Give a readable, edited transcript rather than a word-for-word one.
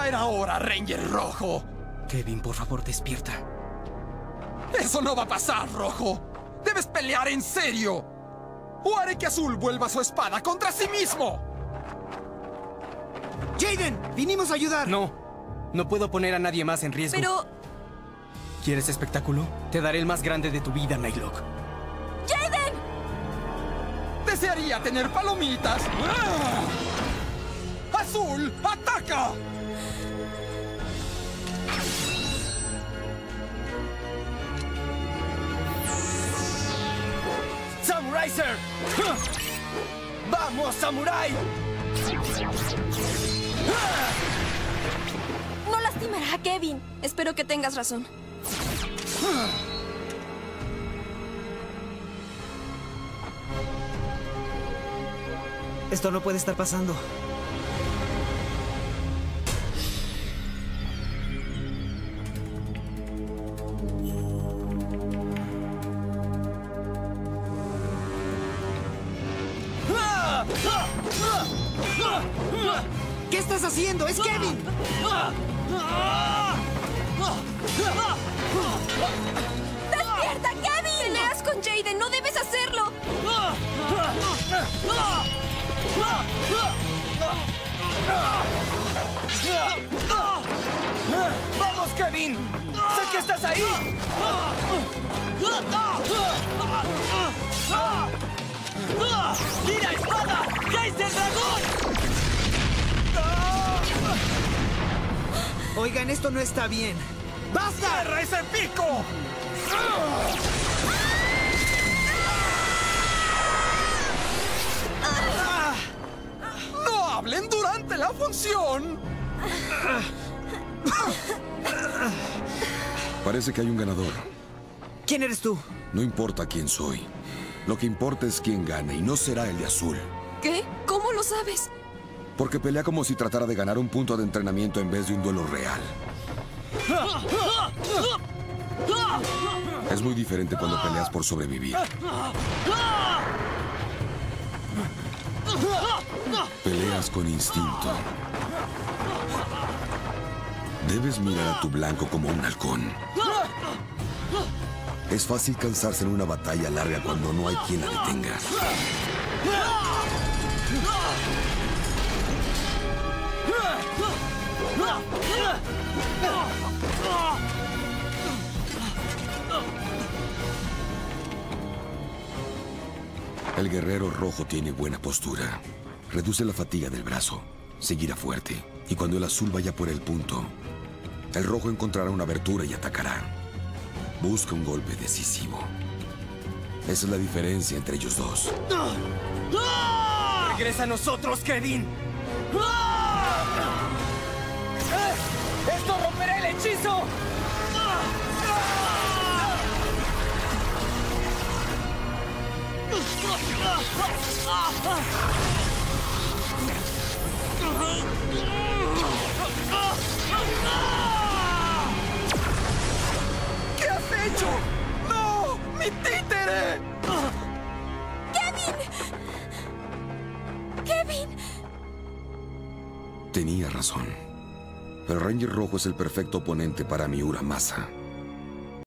Ya era hora, Ranger Rojo. Kevin, por favor, despierta. Eso no va a pasar, Rojo. Debes pelear en serio. O haré que Azul vuelva su espada contra sí mismo. ¡Jaden! ¡Vinimos a ayudar! No puedo poner a nadie más en riesgo. Pero... ¿Quieres espectáculo? Te daré el más grande de tu vida, Nightlock. ¡Jaden! Desearía tener palomitas. ¡Ah! ¡Azul, ataca! ¡Samuraiser! ¡Vamos, Samurai! No lastimará a Kevin. Espero que tengas razón. Esto no puede estar pasando. ¿Qué estás haciendo? ¡Es Kevin! ¡Despierta, Kevin! Peleas con Jaden. No debes hacerlo. ¡Vamos, Kevin! ¡Sé que estás ahí! ¡Mira, espada! ¡Raíz del dragón! Oigan, esto no está bien. ¡Basta! ¡Cierra ese pico! ¡No hablen durante la función! Parece que hay un ganador. ¿Quién eres tú? No importa quién soy. Lo que importa es quién gane y no será el de azul. ¿Qué? ¿Cómo lo sabes? Porque pelea como si tratara de ganar un punto de entrenamiento en vez de un duelo real. Es muy diferente cuando peleas por sobrevivir. Peleas con instinto. Debes mirar a tu blanco como un halcón. Es fácil cansarse en una batalla larga cuando no hay quien la detenga. El guerrero rojo tiene buena postura. Reduce la fatiga del brazo. Seguirá fuerte. Y cuando el azul vaya por el punto, el rojo encontrará una abertura y atacará. Busca un golpe decisivo. Esa es la diferencia entre ellos dos. ¡Regresa a nosotros, Kevin! ¡Esto romperá el hechizo! ¿Qué has hecho? ¡No! ¡Mi títere! ¡Kevin! ¡Kevin! Tenía razón. El Ranger Rojo es el perfecto oponente para Miura Masa.